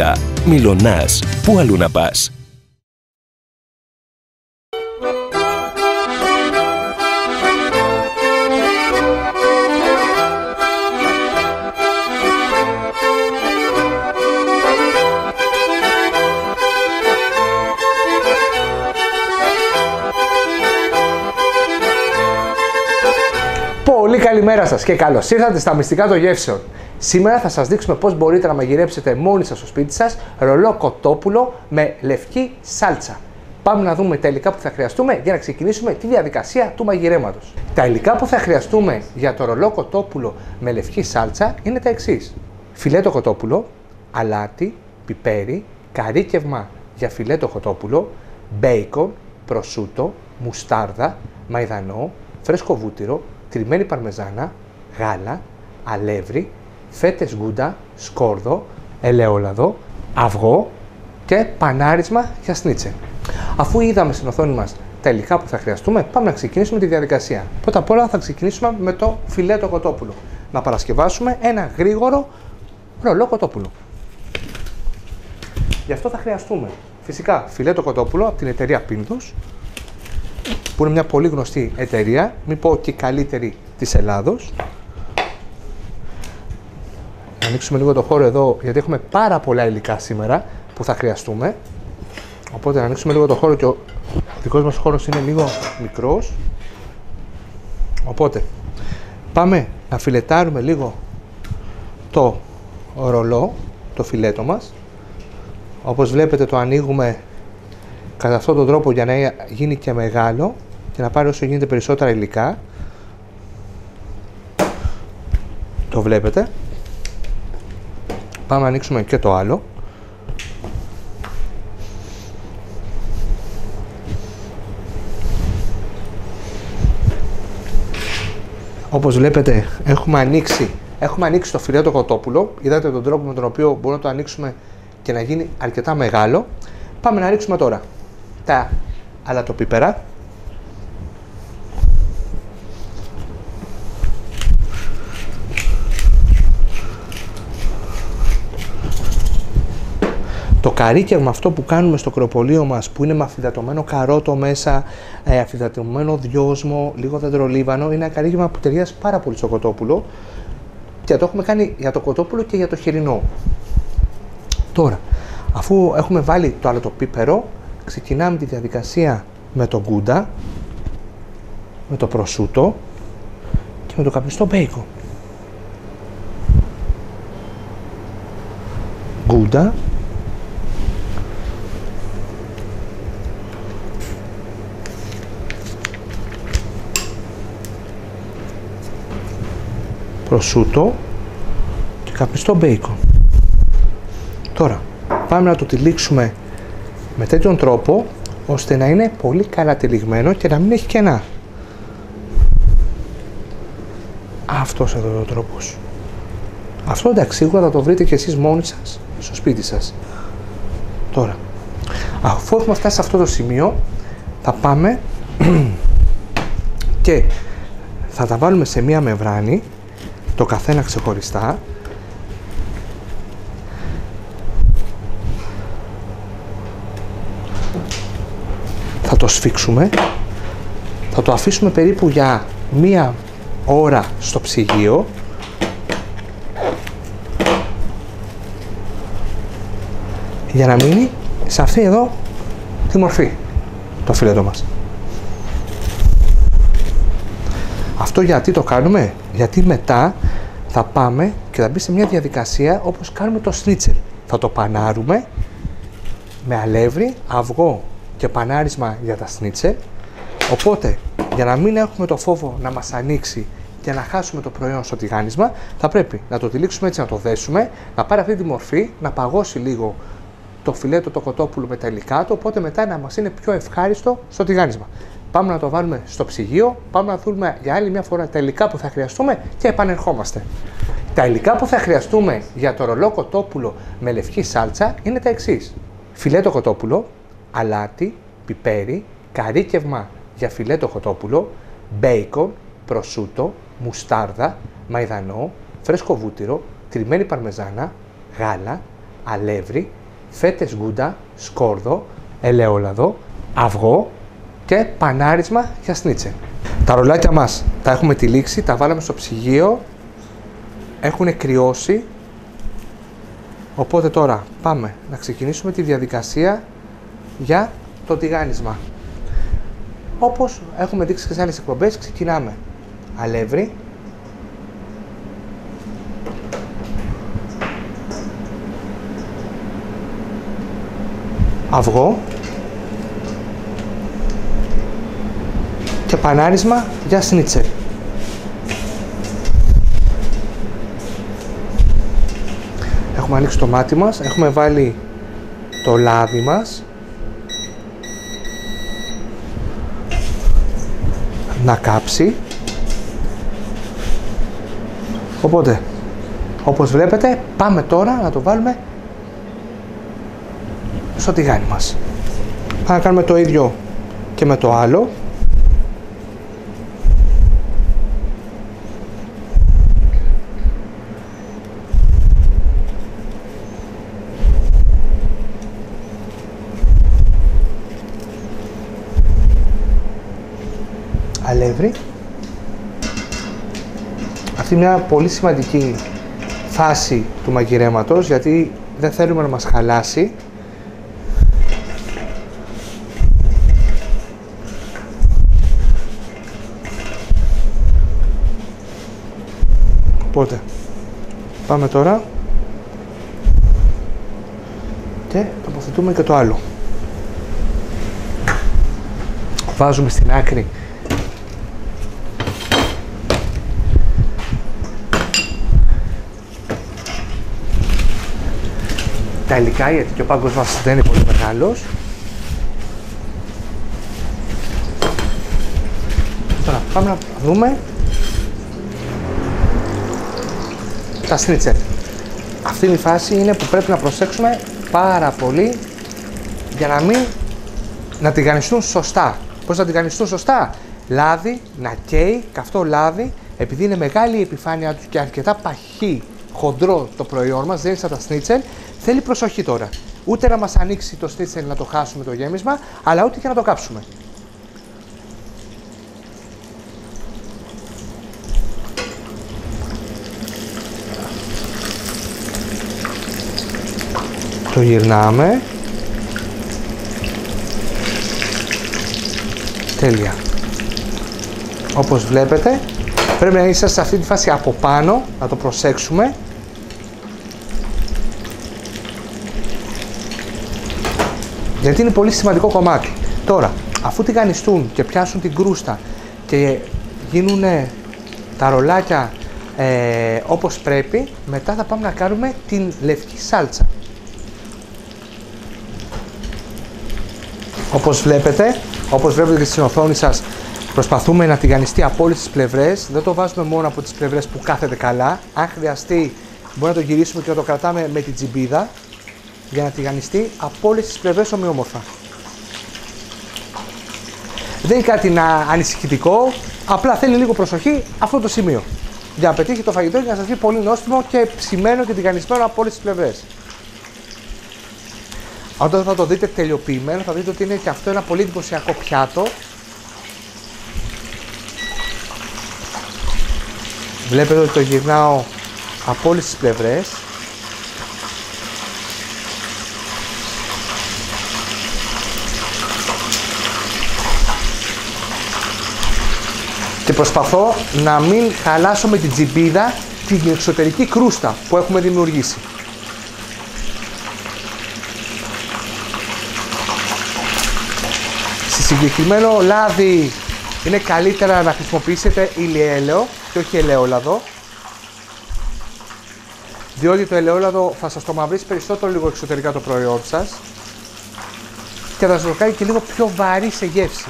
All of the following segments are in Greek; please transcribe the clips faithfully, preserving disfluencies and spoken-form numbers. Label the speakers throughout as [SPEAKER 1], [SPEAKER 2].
[SPEAKER 1] Φαγητά. Μιλονάς. Πού αλλού να πας.
[SPEAKER 2] Πολύ καλημέρα σας και καλώς ήρθατε στα μυστικά των γεύσεων. Σήμερα θα σας δείξουμε πώς μπορείτε να μαγειρέψετε μόνοι σας στο σπίτι σας ρολό κοτόπουλο με λευκή σάλτσα. Πάμε να δούμε τα υλικά που θα χρειαστούμε για να ξεκινήσουμε τη διαδικασία του μαγειρέματος. Τα υλικά που θα χρειαστούμε για το ρολό κοτόπουλο με λευκή σάλτσα είναι τα εξής: φιλέτο κοτόπουλο, αλάτι, πιπέρι, καρύκευμα για φιλέτο κοτόπουλο, μπέικον, προσούτο, μουστάρδα, μαϊδανό, φρέσκο βούτυρο, τριμμένη παρμεζάνα, γάλα, αλεύρι, φέτες γκούντα, σκόρδο, ελαιόλαδο, αυγό και πανάρισμα για σνίτσελ. Αφού είδαμε στην οθόνη μας τα υλικά που θα χρειαστούμε, πάμε να ξεκινήσουμε τη διαδικασία. Πρώτα απ' όλα θα ξεκινήσουμε με το φιλέτο κοτόπουλο. Να παρασκευάσουμε ένα γρήγορο ρολό κοτόπουλο. Γι' αυτό θα χρειαστούμε φυσικά φιλέτο κοτόπουλο από την εταιρεία Pindos, που είναι μια πολύ γνωστή εταιρεία, μην πω και καλύτερη της Ελλάδος. Να ανοίξουμε λίγο το χώρο εδώ, γιατί έχουμε πάρα πολλά υλικά σήμερα που θα χρειαστούμε. Οπότε να ανοίξουμε λίγο το χώρο, και ο δικός μας χώρος είναι λίγο μικρός. Οπότε πάμε να φιλετάρουμε λίγο το ρολό, το φιλέτο μας. Όπως βλέπετε το ανοίγουμε κατά αυτόν τον τρόπο για να γίνει και μεγάλο και να πάρει όσο γίνεται περισσότερα υλικά. Το βλέπετε. Πάμε να ανοίξουμε και το άλλο. Όπως βλέπετε έχουμε ανοίξει, έχουμε ανοίξει το φιλέτο κοτόπουλο. Είδατε τον τρόπο με τον οποίο μπορούμε να το ανοίξουμε και να γίνει αρκετά μεγάλο. Πάμε να ρίξουμε τώρα τα αλατοπίπερα, το καρύκευμα αυτό που κάνουμε στο κρεοπολείο μας, που είναι με αφυδατωμένο καρότο μέσα, ε, αφυδατωμένο δυόσμο, λίγο δεντρολίβανο, είναι ένα καρύκευμα που ταιριάζει πάρα πολύ στο κοτόπουλο και το έχουμε κάνει για το κοτόπουλο και για το χοιρινό. Τώρα, αφού έχουμε βάλει το αλατοπίπερο, ξεκινάμε τη διαδικασία με το γκούντα, με το προσούτο και με το καπνιστό μπέικον. Γκούντα, προσούτο και καπνιστό μπέικον. Τώρα πάμε να το τυλίξουμε με τέτοιον τρόπο ώστε να είναι πολύ καλά τυλιγμένο και να μην έχει κενά. Αυτός εδώ ο τρόπος. Αυτό εντάξει, σίγουρα θα το βρείτε και εσείς μόνοι σας στο σπίτι σας. Τώρα, αφού έχουμε φτάσει σε αυτό το σημείο, θα πάμε και θα τα βάλουμε σε μία μεμβράνη, το καθένα ξεχωριστά. Θα το σφίξουμε, θα το αφήσουμε περίπου για μία ώρα στο ψυγείο για να μείνει σε αυτή εδώ τη μορφή το φιλέτο μας. Αυτό γιατί το κάνουμε? Γιατί μετά θα πάμε και θα μπει σε μια διαδικασία όπως κάνουμε το σνίτσελ. Θα το πανάρουμε με αλεύρι, αυγό και πανάρισμα για τα σνίτσελ. Οπότε, για να μην έχουμε το φόβο να μας ανοίξει και να χάσουμε το προϊόν στο τηγάνισμα, θα πρέπει να το τυλίξουμε έτσι, να το δέσουμε, να πάρει αυτή τη μορφή, να παγώσει λίγο το φιλέτο, το κοτόπουλο με τα υλικά του, οπότε μετά να μας είναι πιο ευχάριστο στο τηγάνισμα. Πάμε να το βάλουμε στο ψυγείο, πάμε να δούμε για άλλη μια φορά τα υλικά που θα χρειαστούμε και επανερχόμαστε. Τα υλικά που θα χρειαστούμε για το ρολό κοτόπουλο με λευκή σάλτσα είναι τα εξής: φιλέτο κοτόπουλο, αλάτι, πιπέρι, καρύκευμα για φιλέτο κοτόπουλο, μπέικον, προσούτο, μουστάρδα, μαϊδανό, φρέσκο βούτυρο, τριμμένη παρμεζάνα, γάλα, αλεύρι, φέτες γκούντα, σκόρδο, ελαιόλαδο, αυγό και πανάρισμα για σνίτσελ. Τα ρολάκια μας τα έχουμε τυλίξει, τα βάλαμε στο ψυγείο, έχουν κρυώσει, οπότε τώρα πάμε να ξεκινήσουμε τη διαδικασία για το τηγάνισμα. Όπως έχουμε δείξει και σε άλλες εκπομπές, ξεκινάμε αλεύρι, αυγό και πανάρισμα για σνίτσελ. Έχουμε ανοίξει το μάτι μας, έχουμε βάλει το λάδι μας να κάψει. Οπότε, όπως βλέπετε, πάμε τώρα να το βάλουμε στο τηγάνι μας. Πάμε να κάνουμε το ίδιο και με το άλλο. Αλεύρι. Αυτή είναι μια πολύ σημαντική φάση του μαγειρέματος, γιατί δεν θέλουμε να μας χαλάσει. Οπότε, πάμε τώρα και τοποθετούμε και το άλλο. Βάζουμε στην άκρη τα υλικά, γιατί και ο πάγκος μας δεν είναι πολύ μεγάλος. Τώρα πάμε να δούμε τα σνίτσελ. Αυτή είναι η φάση είναι που πρέπει να προσέξουμε πάρα πολύ για να μην να τηγανιστούν σωστά. Πώς να τηγανιστούν σωστά? Λάδι, να καίει, καυτό λάδι, επειδή είναι μεγάλη η επιφάνειά τους και αρκετά παχύ, χοντρό το προϊόν μας, δεν είναι σαν τα σνίτσελ, θέλει προσοχή τώρα. Ούτε να μας ανοίξει το σνίτσελ να το χάσουμε το γέμισμα, αλλά ούτε και να το κάψουμε. Το γυρνάμε. Τέλεια. Όπως βλέπετε, πρέπει να είσαστε σε αυτή τη φάση από πάνω, να το προσέξουμε. Γιατί είναι πολύ σημαντικό κομμάτι. Τώρα, αφού τηγανιστούν και πιάσουν την κρούστα και γίνουν τα ρολάκια ε, όπως πρέπει, μετά θα πάμε να κάνουμε την λευκή σάλτσα. Όπως βλέπετε, όπως βλέπετε και στην οθόνη σας, προσπαθούμε να τηγανιστεί από όλες τις πλευρές. Δεν το βάζουμε μόνο από τις πλευρές που κάθεται καλά. Αν χρειαστεί, μπορούμε να το γυρίσουμε και να το κρατάμε με την τζιμπίδα για να τηγανιστεί από όλες τις πλευρές ομοιόμορφα. Δεν είναι κάτι να ανησυχητικό, απλά θέλει λίγο προσοχή αυτό το σημείο για να πετύχει το φαγητό και να σας βγει πολύ νόστιμο και ψημένο και τηγανισμένο από όλες τις πλευρές. Όταν θα το δείτε τελειοποιημένο, θα δείτε ότι είναι και αυτό ένα πολύ εντυπωσιακό πιάτο. Βλέπετε ότι το γυρνάω από όλες τις πλευρές. Και προσπαθώ να μην χαλάσω με την τζιμπίδα την εξωτερική κρούστα που έχουμε δημιουργήσει. Στη συγκεκριμένο λάδι είναι καλύτερα να χρησιμοποιήσετε ηλιέλαιο και όχι ελαιόλαδο, διότι το ελαιόλαδο θα σας το μαυρίσει περισσότερο λίγο εξωτερικά το προϊόν σας και θα σας το κάνει και λίγο πιο βαρύ σε γεύση.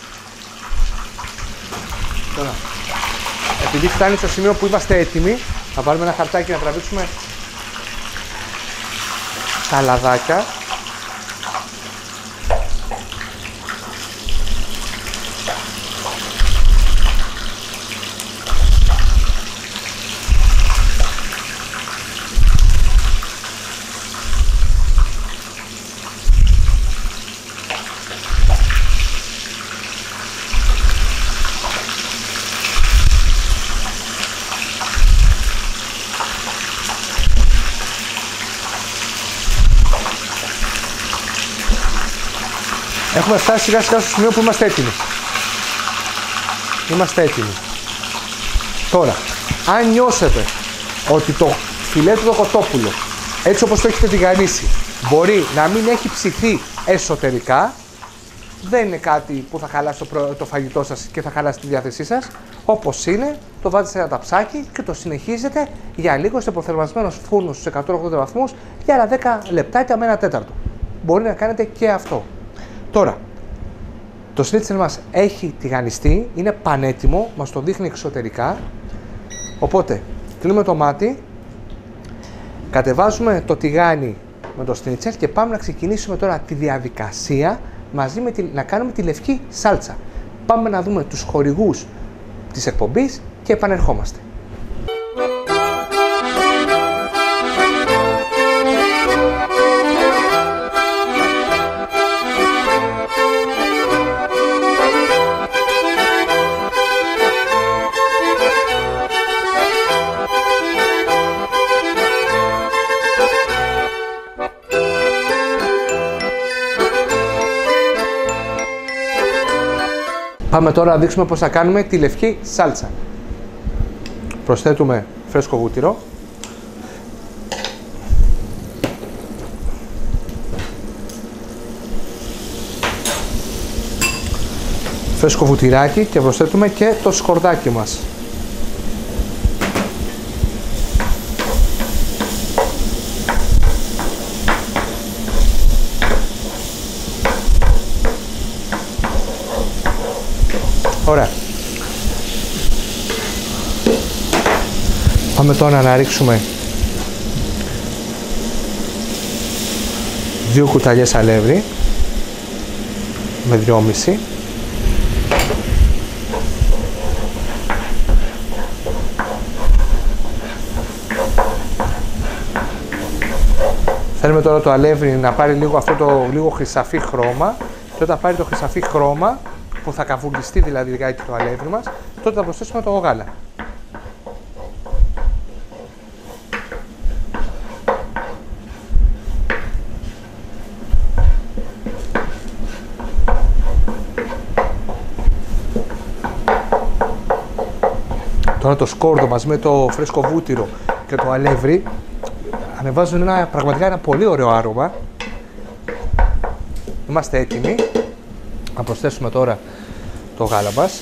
[SPEAKER 2] Τώρα, επειδή φτάνει στο σημείο που είμαστε έτοιμοι, θα βάλουμε ένα χαρτάκι να τραβήξουμε τα λαδάκια. Έχουμε φτάσει σιγά σιγά στο σημείο που είμαστε έτοιμοι. Είμαστε έτοιμοι. Τώρα, αν νιώσετε ότι το φιλέτο το κοτόπουλο, έτσι όπως το έχετε τηγανίσει, μπορεί να μην έχει ψηθεί εσωτερικά, δεν είναι κάτι που θα χαλάσει το, προ... το φαγητό σας και θα χαλάσει τη διάθεσή σας. Όπως είναι, το βάζετε σε ένα ταψάκι και το συνεχίζετε για λίγο σε προθερμασμένος φούρνος στους εκατόν ογδόντα βαθμούς για άλλα δέκα λεπτάκια με ένα τέταρτο. Μπορεί να κάνετε και αυτό. Τώρα, το σνίτσελ μας έχει τηγανιστεί, είναι πανέτοιμο, μας το δείχνει εξωτερικά. Οπότε, κλείνουμε το μάτι, κατεβάζουμε το τηγάνι με το σνίτσελ και πάμε να ξεκινήσουμε τώρα τη διαδικασία μαζί με τη, να κάνουμε τη λευκή σάλτσα. Πάμε να δούμε τους χορηγούς της εκπομπής και επανερχόμαστε. Πάμε τώρα να δείξουμε πώς θα κάνουμε τη λευκή σάλτσα. Προσθέτουμε φρέσκο βούτυρο. Φρέσκο βουτυράκι και προσθέτουμε και το σκορδάκι μας. Ωραία. Πάμε τώρα να ρίξουμε δύο κουταλιές αλεύρι με δυόμιση. Θέλουμε τώρα το αλεύρι να πάρει λίγο αυτό το λίγο χρυσαφί χρώμα και όταν πάρει το χρυσαφί χρώμα που θα καβουρδιστεί δηλαδή λιγάκι το αλεύρι μας, τότε θα προσθέσουμε το γάλα. Τώρα το σκόρδο μαζί με το φρέσκο βούτυρο και το αλεύρι ανεβάζουν ένα, πραγματικά ένα πολύ ωραίο άρωμα. Είμαστε έτοιμοι. Να προσθέσουμε τώρα το γάλα μας.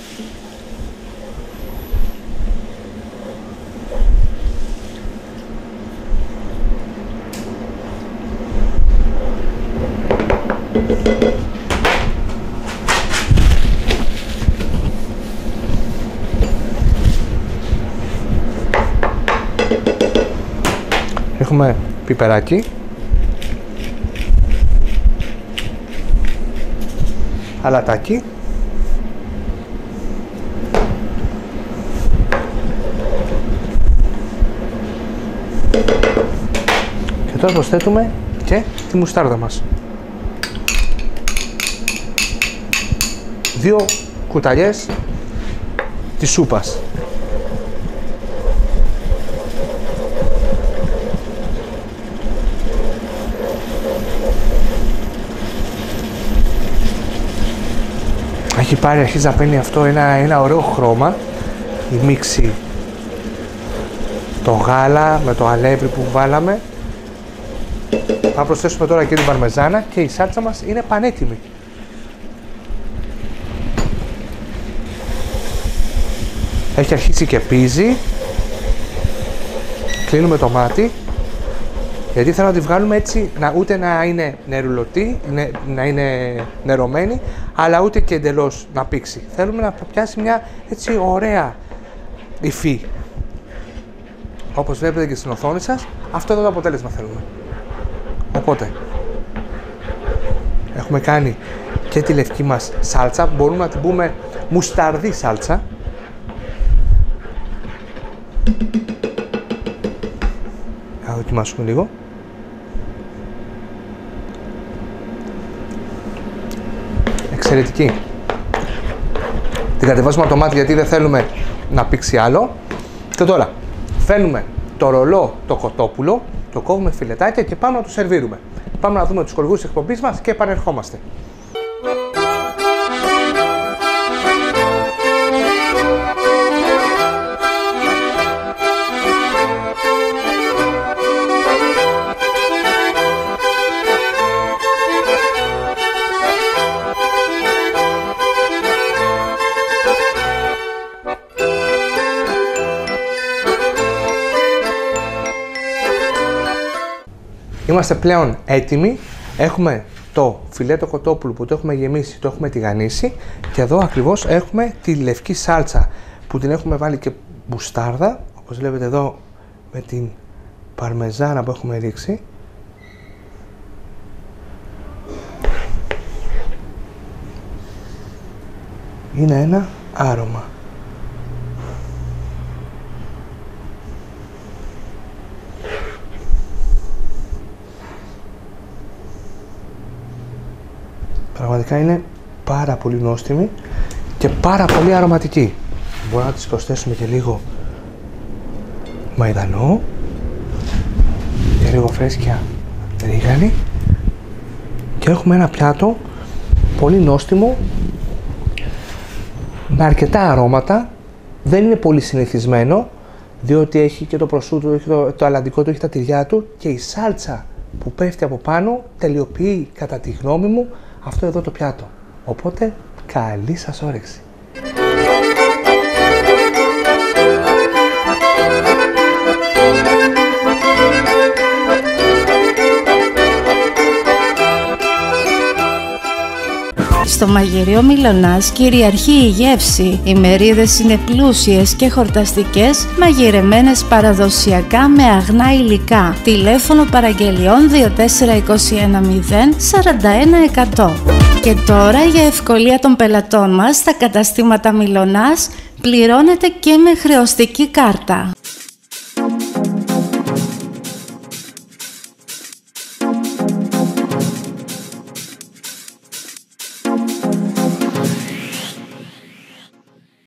[SPEAKER 2] Έχουμε πιπεράκι. Αλατάκι. Και τώρα προσθέτουμε και τη μουστάρδα μας. Δύο κουταλιές της σούπας. Έχει πάρει, αρχίζει να παίρνει αυτό ένα, ένα ωραίο χρώμα, η μίξη, το γάλα με το αλεύρι που βάλαμε. Θα προσθέσουμε τώρα και την παρμεζάνα και η σάλτσα μας είναι πανέτοιμη. Έχει αρχίσει και πίζει. Κλείνουμε το μάτι, γιατί θέλω να τη βγάλουμε έτσι, να, ούτε να είναι νερουλωτή, νε, να είναι νερωμένη, αλλά ούτε και εντελώς να πήξει. Θέλουμε να πιάσει μια έτσι ωραία υφή. Όπως βλέπετε και στην οθόνη σας, αυτό εδώ το αποτέλεσμα θέλουμε. Οπότε, έχουμε κάνει και τη λευκή μας σάλτσα, μπορούμε να την πούμε μουσταρδί σάλτσα. Θα δοκιμάσουμε λίγο. Εξαιρετική. Την κατεβάζουμε από το μάτι γιατί δεν θέλουμε να πήξει άλλο. Και τώρα φέρνουμε το ρολό το κοτόπουλο, το κόβουμε φιλετάκια και πάμε να το σερβίρουμε. Πάμε να δούμε τους χορηγούς της εκπομπής μας και επανερχόμαστε. Είμαστε πλέον έτοιμοι. Έχουμε το φιλέτο κοτόπουλου που το έχουμε γεμίσει, το έχουμε τηγανίσει και εδώ ακριβώς έχουμε τη λευκή σάλτσα που την έχουμε βάλει και μπουστάρδα, όπως βλέπετε εδώ με την παρμεζάνα που έχουμε ρίξει. Είναι ένα άρωμα. Πραγματικά είναι πάρα πολύ νόστιμη και πάρα πολύ αρωματική. Μπορούμε να της προσθέσουμε και λίγο μαϊδανό και λίγο φρέσκια ρίγανη και έχουμε ένα πιάτο πολύ νόστιμο με αρκετά αρώματα. Δεν είναι πολύ συνηθισμένο διότι έχει και το προσούτο, έχει το, το αλαντικό του, έχει τα τυριά του και η σάλτσα που πέφτει από πάνω τελειοποιεί κατά τη γνώμη μου αυτό εδώ το πιάτο. Οπότε καλή σας όρεξη.
[SPEAKER 3] Στο μαγειρίο Μιλωνάς κυριαρχεί η γεύση. Οι μερίδες είναι πλούσιες και χορταστικές, μαγειρεμένες παραδοσιακά με αγνά υλικά. Τηλέφωνο παραγγελιών δύο τέσσερα δύο ένα μηδέν σαράντα ένα εκατό. Και τώρα για ευκολία των πελατών μας στα καταστήματα Μιλωνάς πληρώνετε και με χρεωστική κάρτα.